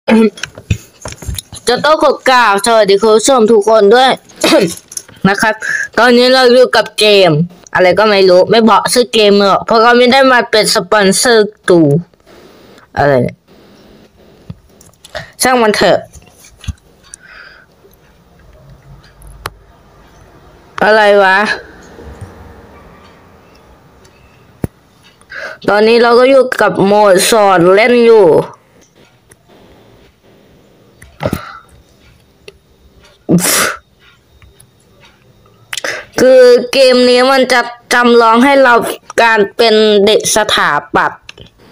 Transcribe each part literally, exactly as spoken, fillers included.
จะต้องขอกราบสวัสดีคุณผู้ชมทุกคนด้วย นะครับตอนนี้เราอยู่กับเกมอะไรก็ไม่รู้ไม่บอกชื่อเกมหรอกเพราะเขาไม่ได้มาเป็นสปอนเซอร์ตูอะไรช่างมันเถอะอะไรวะตอนนี้เราก็อยู่กับโหมดสอนเล่นอยู่คือเกมนี้มันจะจำลองให้เราการเป็นเด็กสถาปัตย์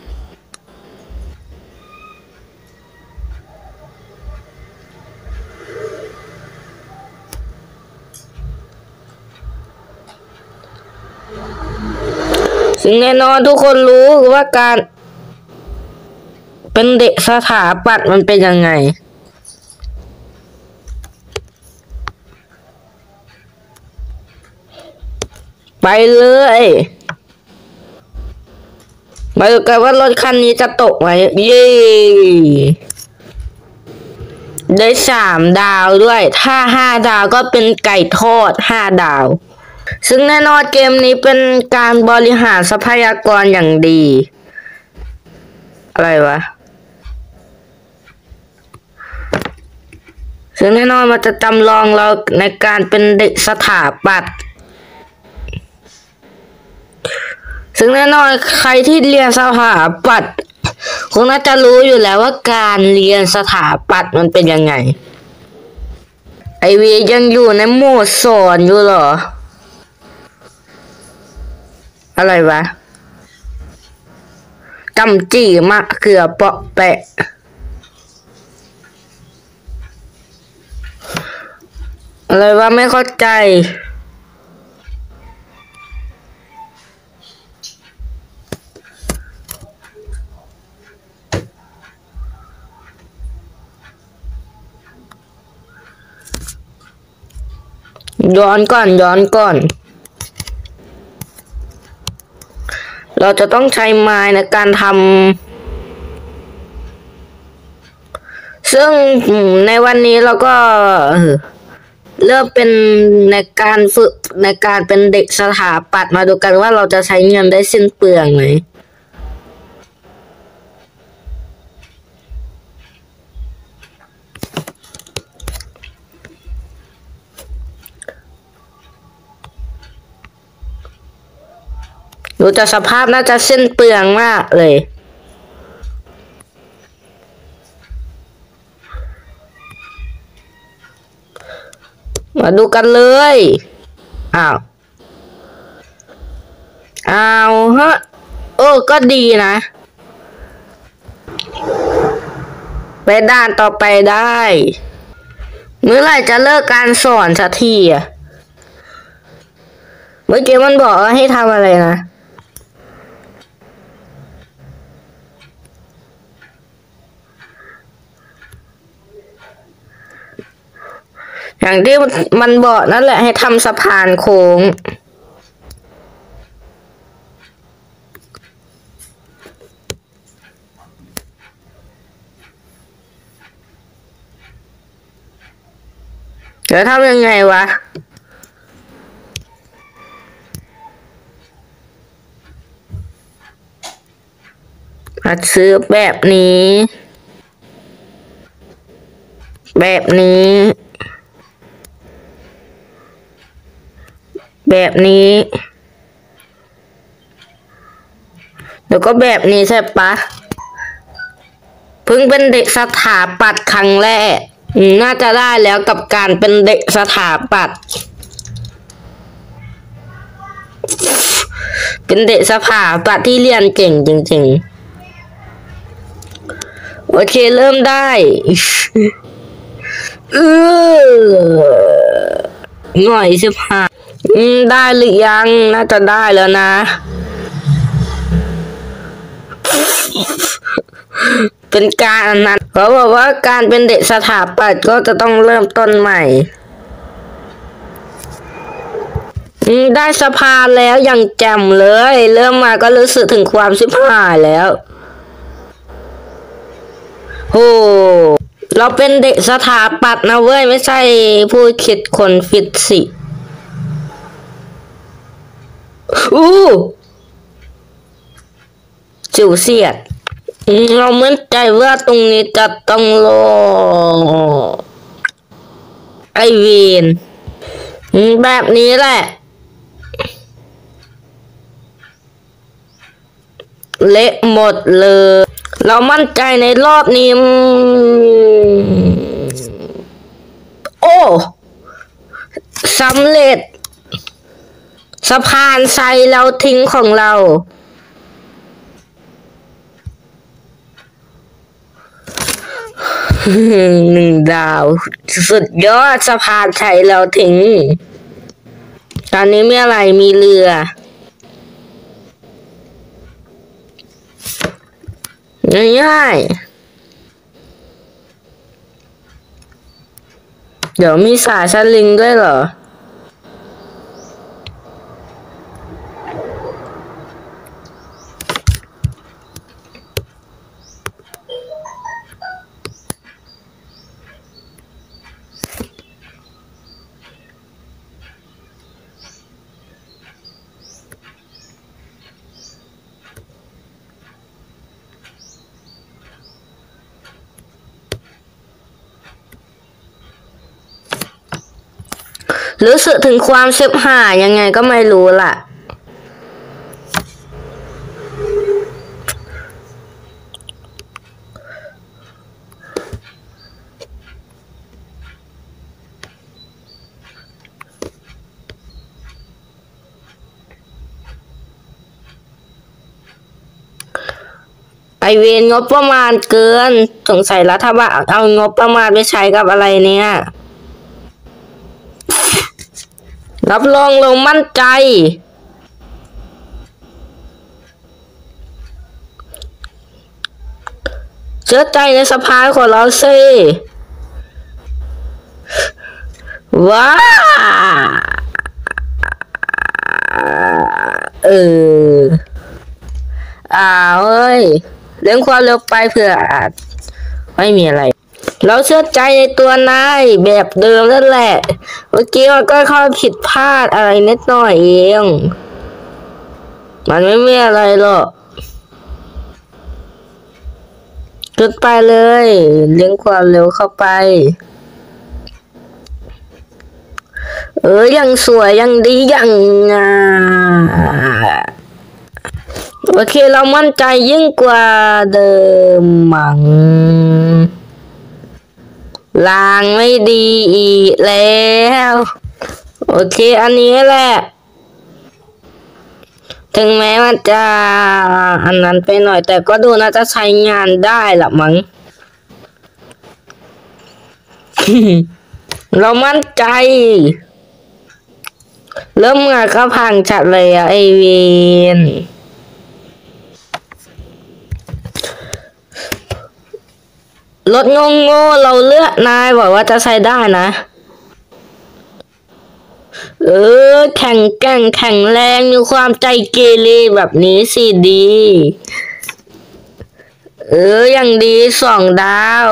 ซึ่งแน่นอนทุกคนรู้ว่าการเป็นเด็กสถาปัตย์มันเป็นยังไงไปเลยมาดูกันว่ารถคันนี้จะตกไหมเย้ได้สามดาวด้วยถ้าห้าดาวก็เป็นไก่ทอดห้าดาวซึ่งแน่นอนเกมนี้เป็นการบริหารทรัพยากรอย่างดีอะไรวะซึ่งแน่นอนมันจะจำลองเราในการเป็นเด็กสถาปัตย์ซึ่งแน่นอนใครที่เรียนสถาปัตย์คงน่าจะรู้อยู่แล้วว่าการเรียนสถาปัตย์มันเป็นยังไงไอวียังอยู่ในโหมดสอนอยู่เหรออะไรวะจำจี้มะเขือเปาะแปะอะไรวะไม่เข้าใจย้อนก่อนย้อนก่อนเราจะต้องใช้ไม้ในการทำซึ่งในวันนี้เราก็เริ่มเป็นในการฝึกในการเป็นเด็กสถาปัตย์มาดูกันว่าเราจะใช้เงินได้สิ้นเปลืองไหมดูจากสภาพน่าจะสิ้นเปลืองมากเลยมาดูกันเลยอ้าวอ้าวฮะโอ้ก็ดีนะไปด่านต่อไปได้เมื่อไหร่จะเลิกการสอนสักทีอ่ะเมื่อกี้มันบอกให้ทำอะไรนะอย่างที่มันบอกนั่นแหละให้ทำสะพานโค้งเดี๋ยวทำยังไงวะมาซื้อแบบนี้แบบนี้แบบนี้แล้วก็แบบนี้ใช่ปะเพิ่งเป็นเด็กสถาปัตย์ครั้งแรกน่าจะได้แล้วกับการเป็นเด็กสถาปัตย์เป็นเด็กสถาปัตย์ที่เรียนเก่งจริงๆโอเคเริ่มได้เออหน่อยสิบห้าได้หรือยังน่าจะได้แล้วนะเป็นการนั้นเขาบอกว่าการเป็นเด็กสถาปัตย์ก็จะต้องเริ่มต้นใหม่ได้สะพานแล้วอย่างแจ่มเลยเริ่มมาก็รู้สึกถึงความชิบหายแล้วโห โเราเป็นเด็กสถาปัตย์นะเว้ยไม่ใช่ผู้คิดคนฟิสิกส์อู้จิ๋วเสียดเรามั่นใจว่าตรงนี้จะต้องรอไอเวนแบบนี้แหละเละหมดเลยเรามั่นใจในรอบนี้โอ้สำเร็จสะพานไซเราทิ้งของเราหนึ่งดาวสุดยอดสะพานไทยเราทิ้งตอนนี้มีอะไรมีเรือง่ายๆเดี๋ยวมีสายสลิงด้วยเหรอรู้สึกถึงความเซฟหายังไงก็ไม่รู้ล่ะไอเวนงบประมาณเกินสงสัยรัฐบาลเอางบประมาณไปใช้กับอะไรเนี่ยรับรองเรามั่นใจเชื่อใจในสภาของเราสิว้าเอออ้าวเอ้ยเรื่องความเร็วไปเผื่ออาจไม่มีอะไรเราเชื่อใจในตัวนายแบบเดิมนั่นแหละเมื่อกี้มันก็ข้อผิดพลาดอะไรนิดหน่อยเองมันไม่มีอะไรหรอกจุดไปเลยเลี้ยงความเร็วเข้าไปเออยังสวยยังดียังอ่าโอเคเรามั่นใจยิ่งกว่าเดิมมั้งลางไม่ดีอีกแล้วโอเคอันนี้แหละถึงแม้มันจะอันนั้นไปหน่อยแต่ก็ดูน่าจะใช้งานได้ละมั้ง เรามั่นใจเริ่มงานก็พังจัดเลยอะไอเวนรถงงโง่เราเลือกนายบอกว่าจะใช้ได้นะเออแข็งแกร่งแข็งแรงมีความใจเกเรแบบนี้สิดีเอออย่างดีสองดาว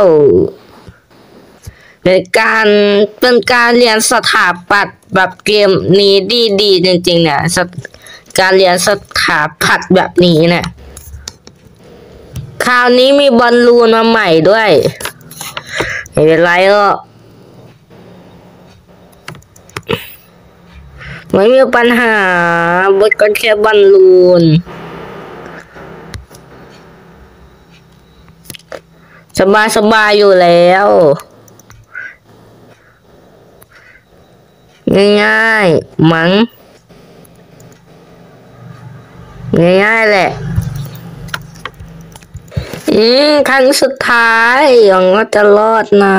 เป็นการเป็นการเรียนสถาปัตย์แบบเกมนี้ดีดีจริงๆเนี่ยการเรียนสถาปัตย์แบบนี้เนี่ยคราวนี้มีบอลลูนมาใหม่ด้วยไม่เป็นไรหรอกไม่มีปัญหาบดกันแค่บอลลูนสบายสบายอยู่แล้วง่ายๆมั้งง่ายๆแหละอืมครั้งสุดท้ายหวังว่าจะรอดนะ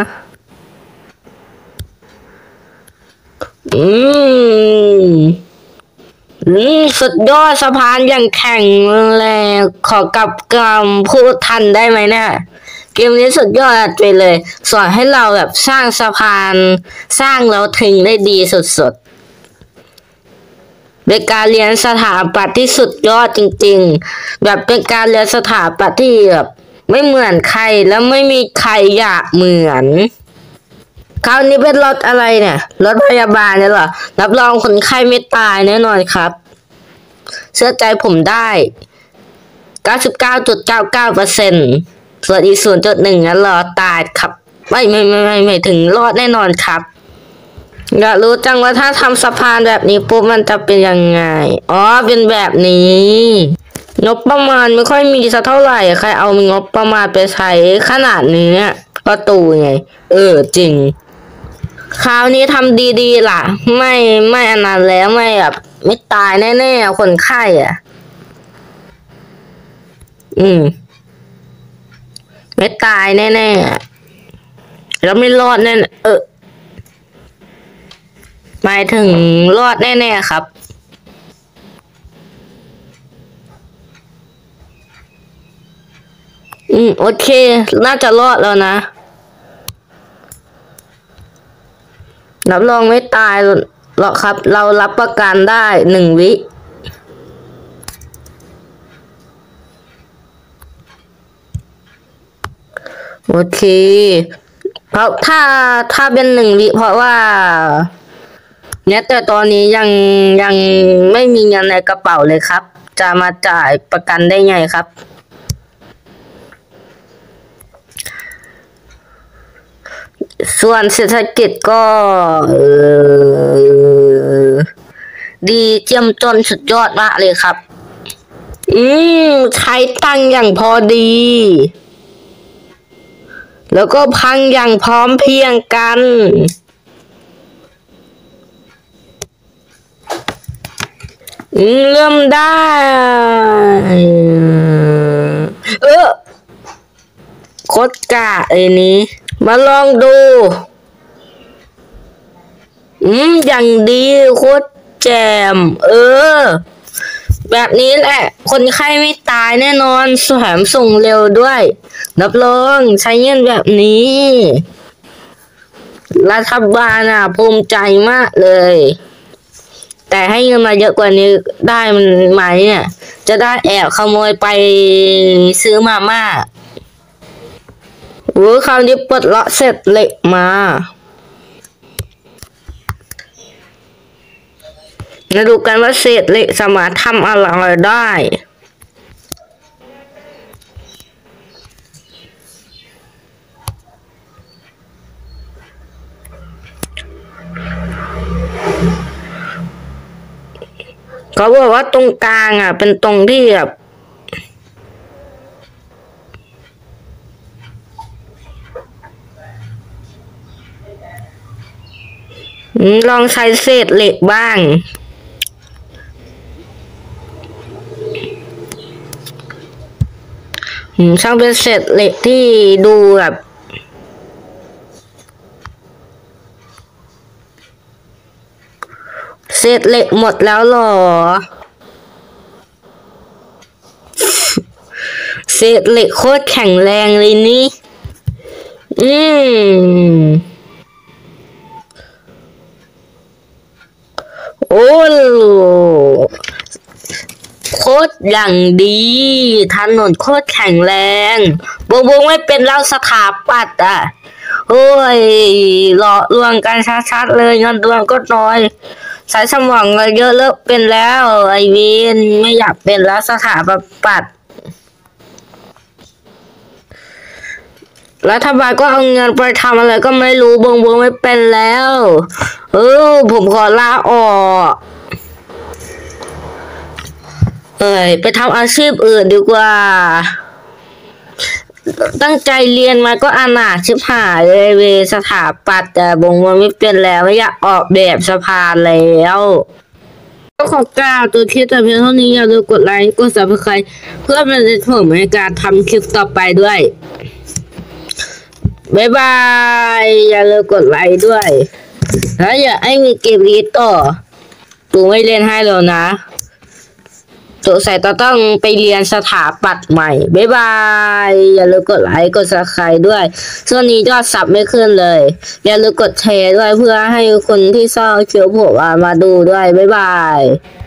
อืมอืมสุดยอดสะพานอย่างแข็งแรงขอกับกำพูดทันได้ไหมเนี่ยเกมนี้สุดยอดไปเลยสอนให้เราแบบสร้างสะพานสร้างแล้วถึงได้ดีสุดๆเป็นการเรียนสถาปัตย์ที่สุดยอดจริงๆแบบเป็นการเรียนสถาปัตย์ที่แบบไม่เหมือนใครแล้วไม่มีใครอยากเหมือนคราวนี้เป็นรถอะไรเนี่ยรถพยาบาลเนี่ยเหรอรับรองคนไข้ไม่ตายแน่นอนครับเชื่อใจผมได้ เก้าสิบเก้าจุดเก้าเก้าเปอร์เซ็นต์ ส่วนอีก ศูนย์จุดหนึ่ง นั้นรอตายครับไม่ไม่ไม่ไม่ไม่ถึงรอดแน่นอนครับอยากรู้จังว่าถ้าทำสะพานแบบนี้ปุ๊บมันจะเป็นยังไงอ๋อเป็นแบบนี้งบประมาณไม่ค่อยมีสักเท่าไหร่ใครเอางบประมาณไปใช้ขนาดนี้ประตูไงเออจริงคราวนี้ทำดีๆล่ะไม่ไม่อันนั้นแล้วไม่แบบไม่ตายแน่ๆคนไข้อ่ะอืมไม่ตายแน่ๆแล้วไม่รอดแน่เออหมายถึงรอดแน่ๆครับอืมโอเคน่าจะรอดแล้วนะรับรองไม่ตายหรอกครับเรารับประกันได้หนึ่งวิโอเคเพราะถ้าถ้าเป็นหนึ่งวิเพราะว่าเนี่ยแต่ตอนนี้ยังยังไม่มีเงินในกระเป๋าเลยครับจะมาจ่ายประกันได้ไงครับส่วนเศรษฐกิจก็เออดีเจียมจนสุดยอดมากเลยครับอืมใช้ตังค์อย่างพอดีแล้วก็พังอย่างพร้อมเพรียงกันอืมเริ่มได้เออโคตรกะไอ้นี้มาลองดูอืมอย่างดีโคตรแจ่มเออแบบนี้แหละคนไข้ไม่ตายแน่นอนแถมส่งเร็วด้วยรับรองใช้เงินแบบนี้รัฐบาลอ่ะภูมิใจมากเลยแต่ให้เงินมาเยอะกว่านี้ได้มันไหมเนี่ยจะได้แอบขโมยไปซื้อมาม่าโอ้คราวนี้ปลดล็อกเสร็จเหล็กมามาดูกันว่าเศษเหล็กสามารถทำอะไรได้เขาบอกว่าตรงกลางอ่ะเป็นตรงที่แบบลองใช้เศษเหล็กบ้างช่างเป็นเศษเหล็กที่ดูแบบเศษเหล็กหมดแล้วหรอเศษเหล็กโคตรแข็งแรงเลยนี่อืมโอ้โคตรอย่างดีถนนโคตรแข็งแรงบงบงไม่เป็นเล่าสถาปัตย์อ่ะโอ้ยหลอกลวงกันชัดๆเลยเงินเดือนก็น้อยใช้สมองเยอะเลิกเป็นแล้วไอวินไม่อยากเป็นแล้วสถาปัตย์รัฐบาลก็เอาเงินไปทำอะไรก็ไม่รู้บงบงไม่เป็นแล้วเออผมขอลาออกเอ้ยไปทำอาชีพอื่นดีกว่าตั้งใจเรียนมาก็อนาถชิบหายเลยเวสถาปัตย์แต่บงบงไม่เป็นแล้วไม่อยากออกแบบสะพานแล้วก็ขอกล่าวตัวคลิปแต่เพียงเท่านี้อย่าลืมกดไลค์กดซับสไครบ์เพื่อเป็นแรงในการทำคลิปต่อไปด้วยบ๊ายบายอย่าลืมกดไลค์ด้วยแล้วอย่าให้มีเกมนี้ต่อตูไม่เล่นให้แล้วนะตัวใส่ต่อต้องไปเรียนสถาปัตย์ใหม่บ๊ายบายอย่าลืมกดไลค์กดซับสไครบ์ด้วยช่วงนี้ยอดซับไม่ขึ้นเลยอย่าลืมกดแชร์ด้วยเพื่อให้คนที่ชอบคลิปผมมาดูด้วยบ๊ายบาย